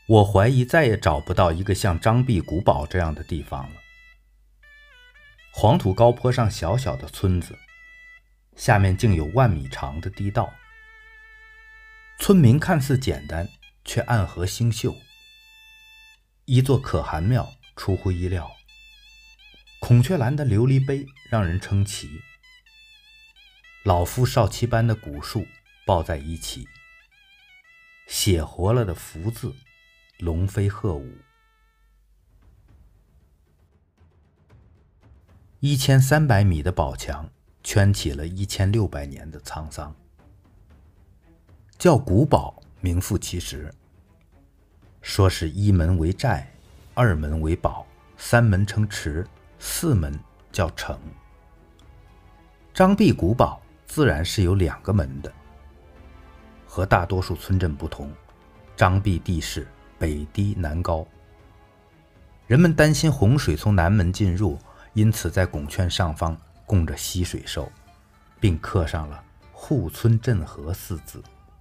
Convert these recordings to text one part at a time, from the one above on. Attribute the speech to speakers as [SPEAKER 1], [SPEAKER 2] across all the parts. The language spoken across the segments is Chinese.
[SPEAKER 1] 我怀疑再也找不到一个像张壁古堡这样的地方了。黄土高坡上小小的村子，下面竟有万米长的地道。村民看似简单，却暗合星宿。一座可汗庙出乎意料，孔雀蓝的琉璃杯让人称奇，老夫少妻般的古树抱在一起，写活了的福字龙飞鹤舞。1300米的宝墙圈起了1600年的沧桑。叫古堡名副其实，说是一门为寨，二门为堡，三门称池，四门叫城。张壁古堡自然是有2个门的。和大多数村镇不同，张壁地势北低南高，人们担心洪水从南门进入，因此在拱券上方供着溪水兽，并刻上了护村镇河4字。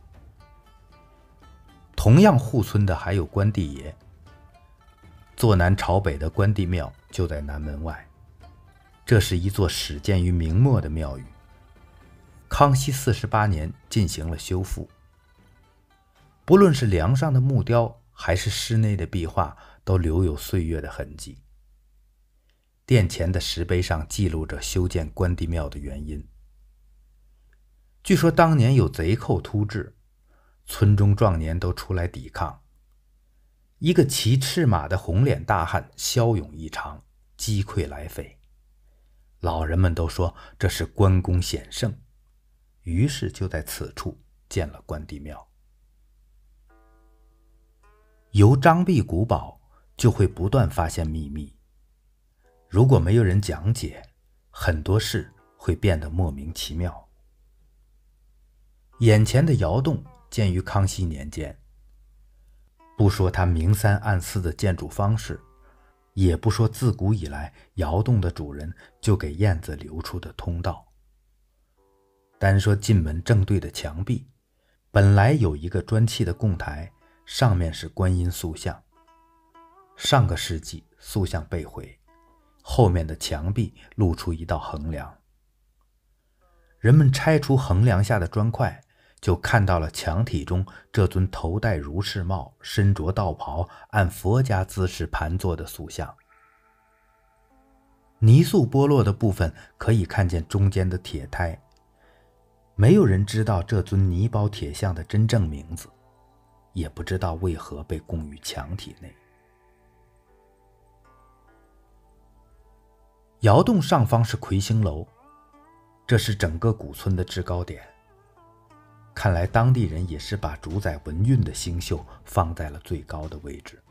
[SPEAKER 1] 同样护村的还有关帝爷，坐南朝北的关帝庙就在南门外。这是一座始建于明末的庙宇，康熙48年进行了修复。不论是梁上的木雕还是室内的壁画，都留有岁月的痕迹。殿前的石碑上记录着修建关帝庙的原因。据说当年有贼寇突至，村中壮年都出来抵抗。一个骑赤马的红脸大汉骁勇异常，击溃来匪。老人们都说这是关公显圣，于是就在此处建了关帝庙。由张壁古堡就会不断发现秘密，如果没有人讲解，很多事会变得莫名其妙。眼前的窑洞建于康熙年间，不说它明3暗4的建筑方式，也不说自古以来窑洞的主人就给燕子留出的通道，单说进门正对的墙壁，本来有一个砖砌的供台，上面是观音塑像。上个世纪塑像被毁，后面的墙壁露出一道横梁。人们拆除横梁下的砖块，就看到了墙体中这尊头戴儒士帽，身着道袍，按佛家姿势盘坐的塑像。泥塑剥落的部分可以看见中间的铁胎，没有人知道这尊泥包铁像的真正名字，也不知道为何被供于墙体内。窑洞上方是魁星楼，这是整个古村的制高点。看来当地人也是把主宰文运的星宿放在了最高的位置。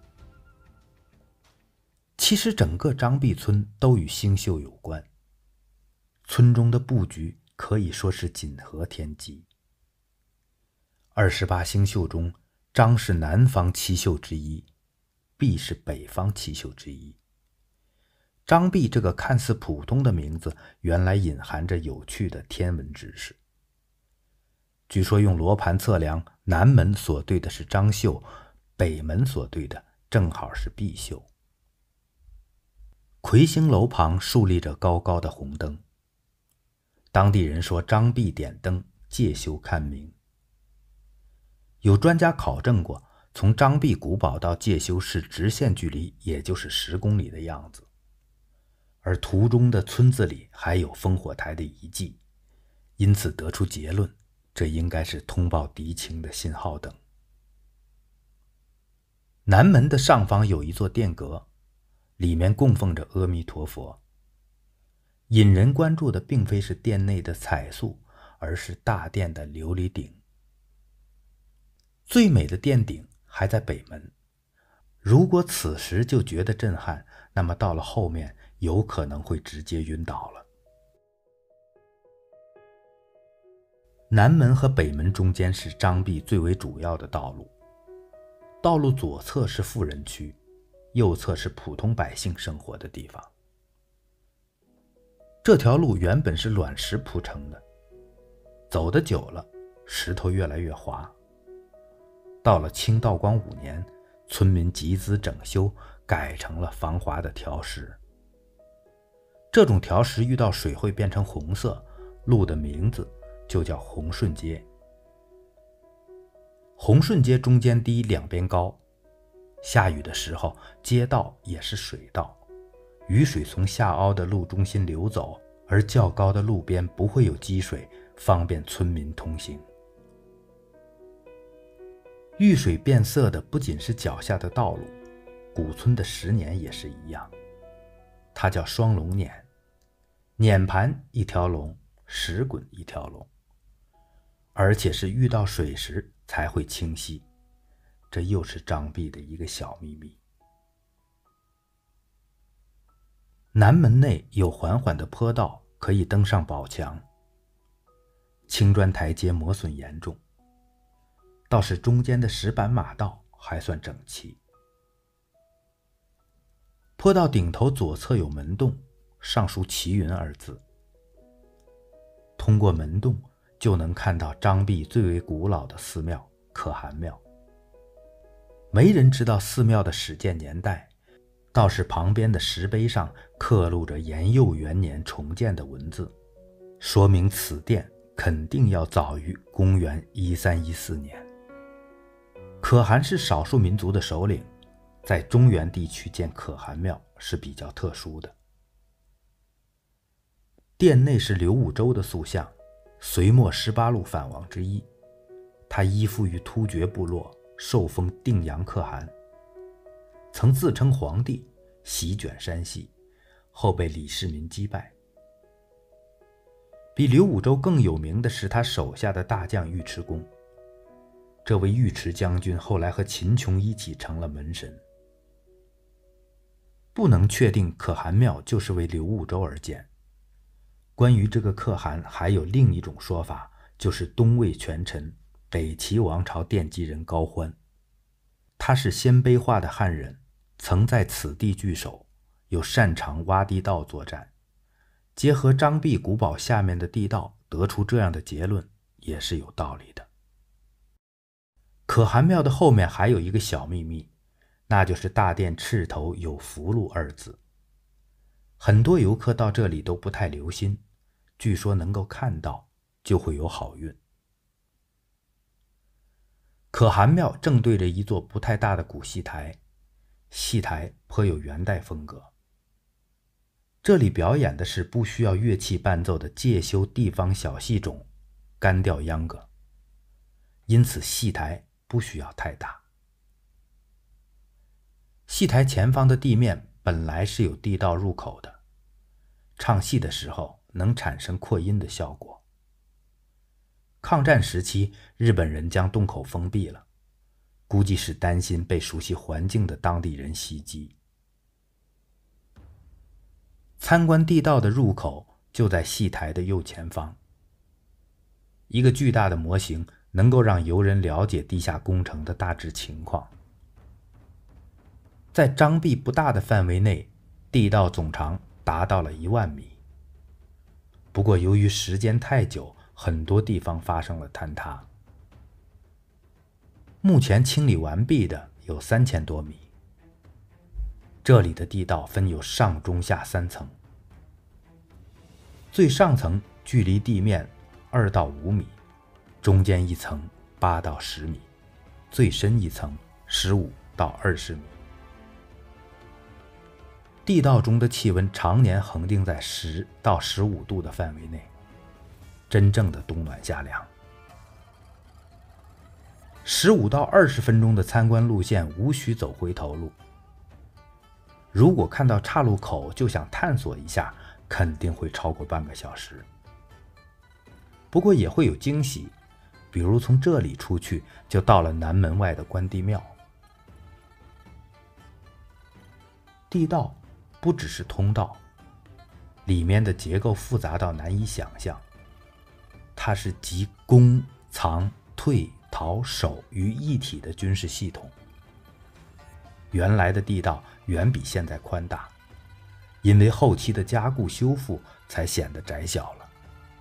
[SPEAKER 1] 其实整个张壁村都与星宿有关，村中的布局可以说是锦和天机。28星宿中，张是南方7宿之一，壁是北方7宿之一。张壁这个看似普通的名字，原来隐含着有趣的天文知识。据说用罗盘测量，南门所对的是张宿，北门所对的正好是壁宿。魁星楼旁竖立着高高的红灯，当地人说张壁点灯，借宿看明。有专家考证过，从张壁古堡到介休市直线距离也就是10公里的样子，而途中的村子里还有烽火台的遗迹，因此得出结论，这应该是通报敌情的信号灯。南门的上方有一座殿阁，里面供奉着阿弥陀佛。引人关注的并非是殿内的彩塑，而是大殿的琉璃顶。最美的殿顶还在北门，如果此时就觉得震撼，那么到了后面有可能会直接晕倒了。南门和北门中间是张壁最为主要的道路，道路左侧是富人区，右侧是普通百姓生活的地方。这条路原本是卵石铺成的，走得久了，石头越来越滑。到了清道光5年， 村民集资整修，改成了防滑的条石。这种条石遇到水会变成红色，路的名字就叫红顺街。红顺街中间低，两边高，下雨的时候街道也是水道，雨水从下凹的路中心流走，而较高的路边不会有积水，方便村民通行。遇水变色的不仅是脚下的道路，古村的石碾也是一样，它叫双龙碾，碾盘一条龙，石滚一条龙，而且是遇到水时才会清晰，这又是张壁的一个小秘密。南门内有缓缓的坡道，可以登上宝墙，青砖台阶磨损严重，倒是中间的石板马道还算整齐。坡道顶头左侧有门洞，上书齐云二字。通过门洞就能看到张壁最为古老的寺庙可汗庙。没人知道寺庙的始建年代，倒是旁边的石碑上刻录着延佑元年重建的文字，说明此殿肯定要早于公元1314年。可汗是少数民族的首领，在中原地区建可汗庙是比较特殊的。殿内是刘武周的塑像，隋末18路反王之一，他依附于突厥部落，受封定阳可汗，曾自称皇帝，席卷山西，后被李世民击败。比刘武周更有名的是他手下的大将尉迟恭，这位尉迟将军后来和秦琼一起成了门神。不能确定可汗庙就是为刘武周而建。关于这个可汗还有另一种说法，就是东魏权臣北齐王朝奠基人高欢，他是鲜卑化的汉人，曾在此地据守，又擅长挖地道作战，结合张壁古堡下面的地道，得出这样的结论也是有道理的。可汗庙的后面还有一个小秘密，那就是大殿翅头有福禄二字。很多游客到这里都不太留心，据说能够看到就会有好运。可汗庙正对着一座不太大的古戏台，戏台颇有元代风格。这里表演的是不需要乐器伴奏的介休地方小戏种干调秧歌，因此戏台不需要太大。戏台前方的地面本来是有地道入口的，唱戏的时候能产生扩音的效果。抗战时期，日本人将洞口封闭了，估计是担心被熟悉环境的当地人袭击。参观地道的入口就在戏台的右前方，一个巨大的模型能够让游人了解地下工程的大致情况。在张壁不大的范围内，地道总长达到了1万米。不过由于时间太久，很多地方发生了坍塌。目前清理完毕的有3000多米。这里的地道分有上中下3层，最上层距离地面2到5米，中间一层8到10米，最深一层15到20米。地道中的气温常年恒定在10到15度的范围内，真正的冬暖夏凉。15到20分钟的参观路线无需走回头路，如果看到岔路口就想探索一下，肯定会超过半个小时。不过也会有惊喜，比如从这里出去就到了南门外的关帝庙。地道不只是通道，里面的结构复杂到难以想象。它是集攻、藏、退、逃、守于一体的军事系统。原来的地道远比现在宽大，因为后期的加固修复才显得窄小了。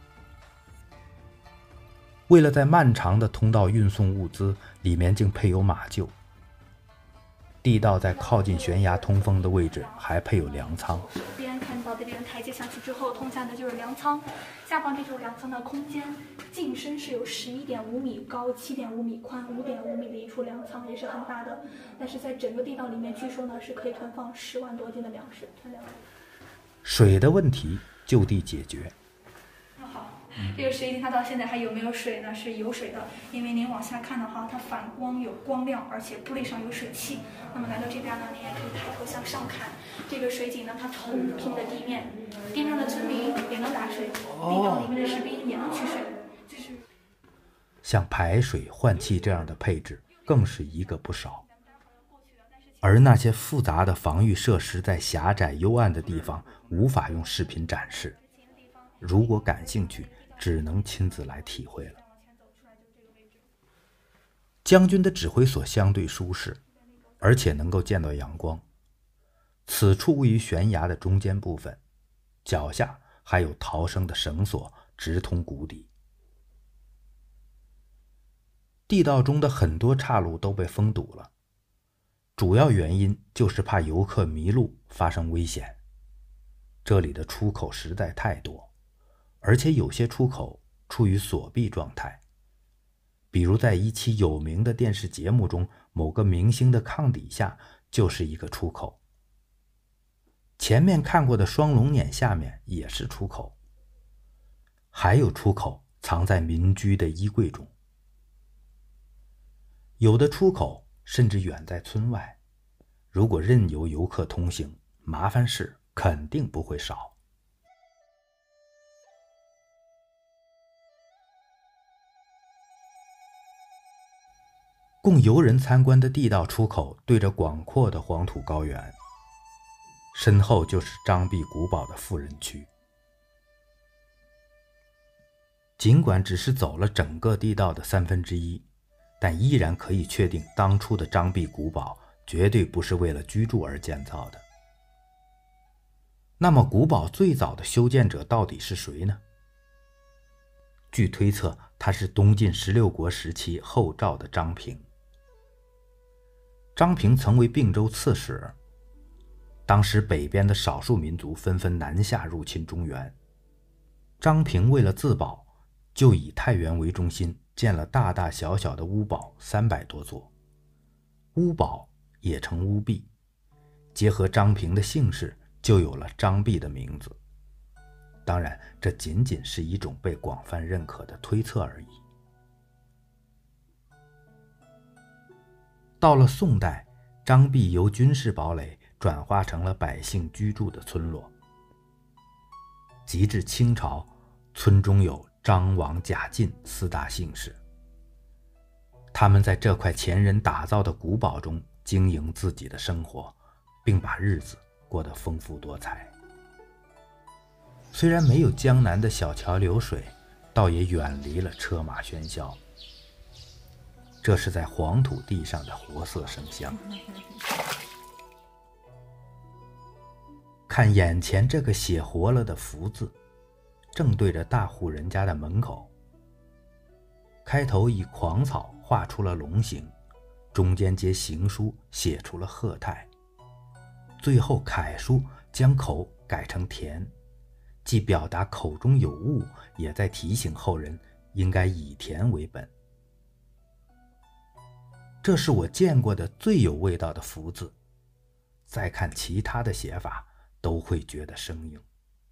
[SPEAKER 1] 为了在漫长的通道运送物资，里面竟配有马厩。 地道在靠近悬崖通风的位置还配有粮仓。
[SPEAKER 2] 这边看到这边台阶下去之后，通下的就是粮仓。下方这就是粮仓的空间，进深是有11.5米高、7.5米宽、5.5米的一处粮仓，也是很大的。但是在整个地道里面，据说呢是可以囤放10万多斤的粮食。
[SPEAKER 1] 水的问题就地解决。
[SPEAKER 2] 这个11它到现在还有没有水呢？是有水的，因为您往下看的话，它反光有光亮，而且玻璃上有水汽。那么来到这边呢，您也可以抬头向上看，这个水井呢，它同平的地面，边上的村民也能打水，地道里面的士兵也能取水。
[SPEAKER 1] 像排水、换气这样的配置更是一个不少。而那些复杂的防御设施在狭窄幽暗的地方无法用视频展示，如果感兴趣，只能亲自来体会了。将军的指挥所相对舒适，而且能够见到阳光。此处位于悬崖的中间部分，脚下还有逃生的绳索直通谷底。地道中的很多岔路都被封堵了，主要原因就是怕游客迷路发生危险。这里的出口实在太多，而且有些出口处于锁闭状态，比如在一期有名的电视节目中，某个明星的炕底下就是一个出口。前面看过的双龙撵下面也是出口，还有出口藏在民居的衣柜中，有的出口甚至远在村外。如果任由游客通行，麻烦事肯定不会少。供游人参观的地道出口对着广阔的黄土高原，身后就是张壁古堡的富人区。尽管只是走了整个地道的1/3，但依然可以确定当初的张壁古堡绝对不是为了居住而建造的。那么古堡最早的修建者到底是谁呢？据推测，他是东晋16国时期后赵的张平。张平曾为并州刺史，当时北边的少数民族纷纷南下入侵中原，张平为了自保，就以太原为中心建了大大小小的屋堡300多座，屋堡也称屋壁，结合张平的姓氏，就有了张壁的名字。当然，这仅仅是一种被广泛认可的推测而已。到了宋代，张壁由军事堡垒转化成了百姓居住的村落。及至清朝，村中有张、王、贾、进4大姓氏，他们在这块前人打造的古堡中经营自己的生活，并把日子过得丰富多彩。虽然没有江南的小桥流水，倒也远离了车马喧嚣。这是在黄土地上的活色生香。看眼前这个写活了的福字，正对着大户人家的门口。开头以狂草画出了龙形，中间接行书写出了贺泰，最后楷书将口改成田，既表达口中有物，也在提醒后人应该以田为本。这是我见过的最有味道的福字，再看其他的写法都会觉得生硬。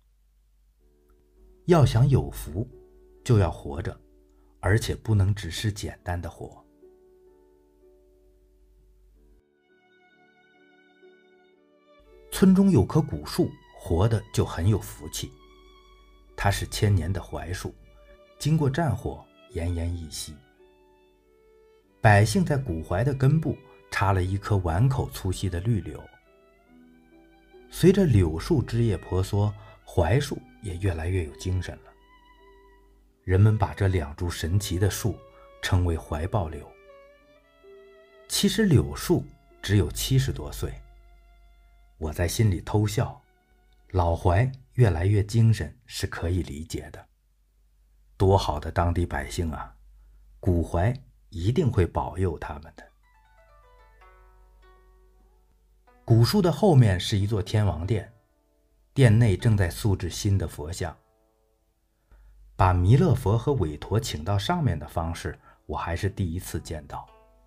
[SPEAKER 1] 要想有福，就要活着，而且不能只是简单的活。村中有棵古树，活的就很有福气。它是1000年的槐树，经过战火奄奄一息。百姓在古槐的根部插了一棵碗口粗细的绿柳。随着柳树枝叶婆娑，槐树也越来越有精神了。人们把这2株神奇的树称为槐抱柳。其实柳树只有70多岁，我在心里偷笑，老槐越来越精神是可以理解的。多好的当地百姓啊，古槐一定会保佑他们的。 古树的后面是一座天王殿，殿内正在塑制新的佛像。把弥勒佛和韦陀请到上面的方式，我还是第一次见到。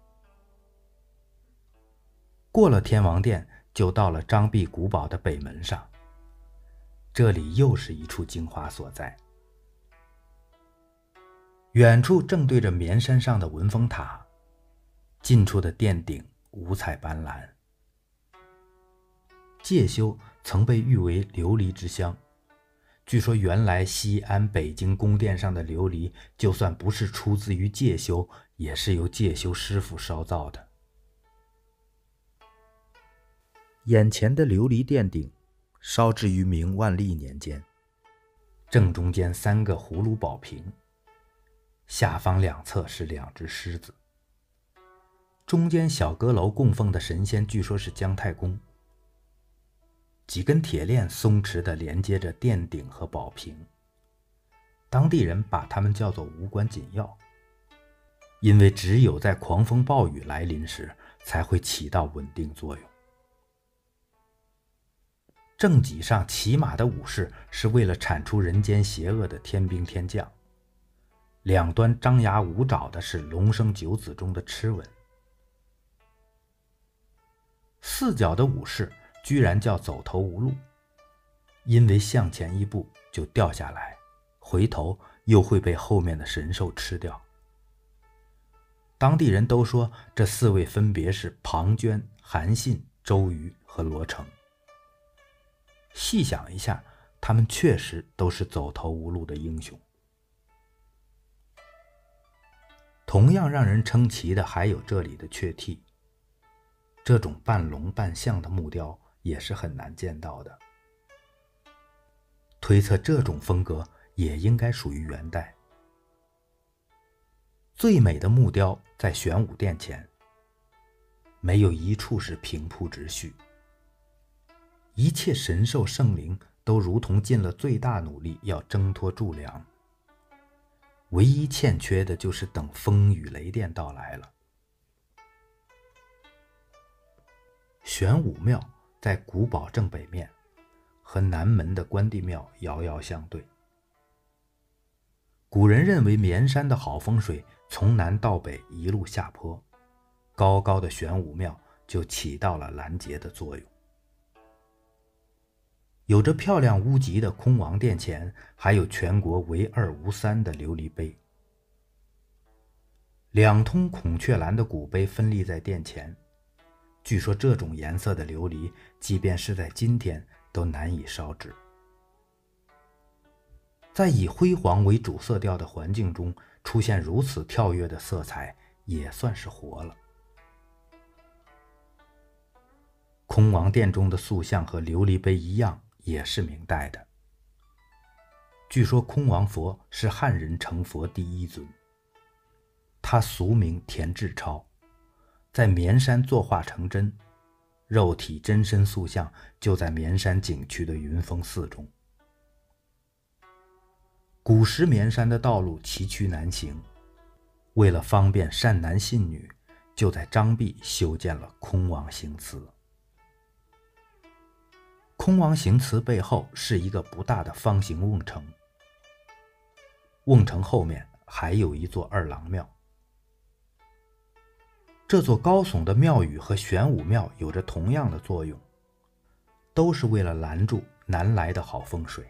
[SPEAKER 1] 过了天王殿，就到了张壁古堡的北门上，这里又是一处精华所在。远处正对着绵山上的文峰塔，近处的殿顶五彩斑斓。介休曾被誉为琉璃之乡，据说原来西安、北京宫殿上的琉璃，就算不是出自于介休，也是由介休师傅烧造的。眼前的琉璃殿顶烧制于明万历年间，正中间3个葫芦宝瓶，下方2侧是2只狮子。中间小阁楼供奉的神仙据说是姜太公。几根铁链松弛地连接着殿顶和宝瓶，当地人把它们叫做无关紧要，因为只有在狂风暴雨来临时才会起到稳定作用。正脊上骑马的武士是为了铲除人间邪恶的天兵天将，两端张牙舞爪的是龙生九子中的螭吻。4脚的武士居然叫走投无路，因为向前一步就掉下来，回头又会被后面的神兽吃掉。当地人都说这4位分别是庞涓、韩信、周瑜和罗成。细想一下，他们确实都是走投无路的英雄。同样让人称奇的还有这里的雀替，这种半龙半象的木雕也是很难见到的。推测这种风格也应该属于元代。最美的木雕在玄武殿前，没有一处是平铺直叙，一切神兽圣灵都如同尽了最大努力要挣脱柱梁，唯一欠缺的就是等风雨雷电到来了。玄武庙在古堡正北面，和南门的关帝庙遥遥相对。古人认为绵山的好风水从南到北一路下坡，高高的玄武庙就起到了拦截的作用。有着漂亮屋脊的空王殿前，还有全国唯2无3的琉璃杯。2通孔雀蓝的古杯分立在殿前，据说这种颜色的琉璃，即便是在今天都难以烧制。在以灰黄为主色调的环境中出现如此跳跃的色彩，也算是活了。空王殿中的塑像和琉璃杯一样，也是明代的。据说空王佛是汉人成佛第1尊，他俗名田志超，在绵山作画成真，肉体真身塑像就在绵山景区的云峰寺中。古时绵山的道路崎岖难行，为了方便善男信女，就在张壁修建了空王行祠。空王行祠背后是一个不大的方形瓮城，瓮城后面还有一座2郎庙。这座高耸的庙宇和玄武庙有着同样的作用，都是为了拦住南来的好风水。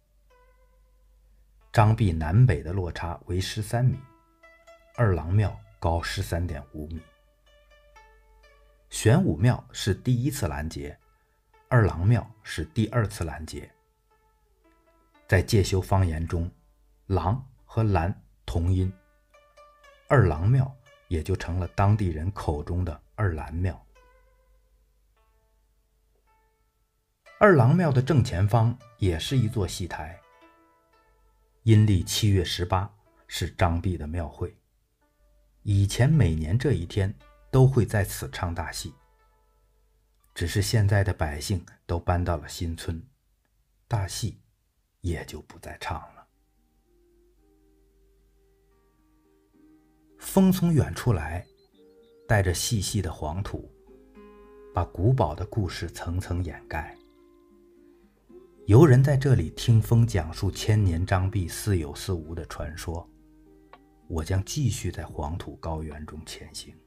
[SPEAKER 1] 张壁南北的落差为13米，2郎庙高13.5米。玄武庙是第1次拦截，2郎庙是第2次拦截。在介休方言中，郎和兰同音，2郎庙也就成了当地人口中的2兰庙。2郎庙的正前方也是一座戏台，阴历7月18是张壁的庙会，以前每年这一天都会在此唱大戏，只是现在的百姓都搬到了新村，大戏也就不再唱了。风从远处来，带着细细的黄土， 把古堡的故事层层掩盖。游人在这里听风讲述千年张壁似有似无的传说，我将继续在黄土高原中前行。